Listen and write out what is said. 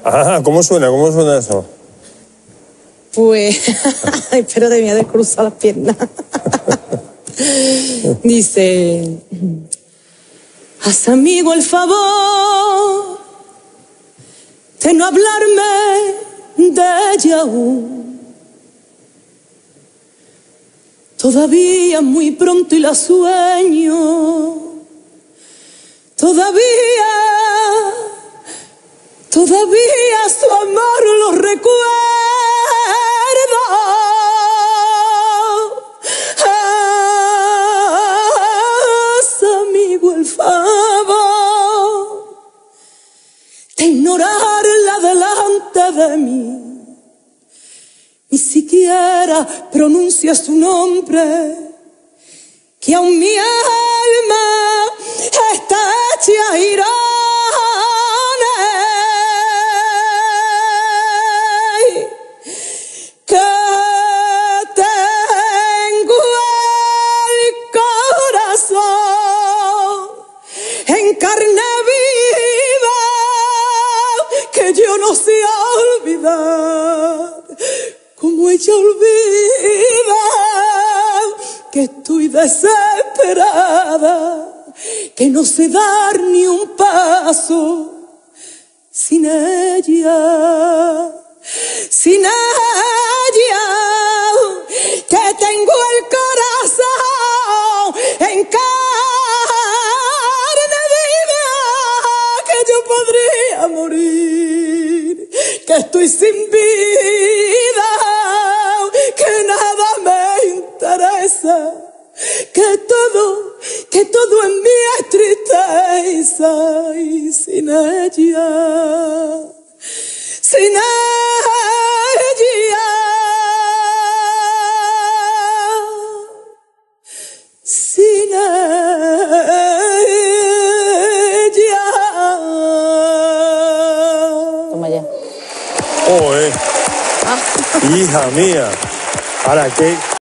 Ah, ¿cómo suena? ¿Cómo suena eso? Pues, espero de mí haber cruzado las piernas. Dice, haz amigo el favor de no hablarme de ella aún. Todavía muy pronto y la sueño. Todavía su amor lo recuerdo. Haz, amigo, el favor de ignorarla delante de mí. Ni siquiera pronuncia su nombre, que aún mi alma está hecha a girones. Que tengo el corazón en carne viva, que yo no sé olvidar, como ella olvida, que estoy desesperada, que no sé dar ni un paso sin ella, sin ella, que tengo el corazón en carne viva, que yo podría morir, que estoy sin vida, que nada me interesa, que todo en mí es tristeza, y sin ella, sin ella, sin ella. Toma ya. Hija mía, ¿para qué?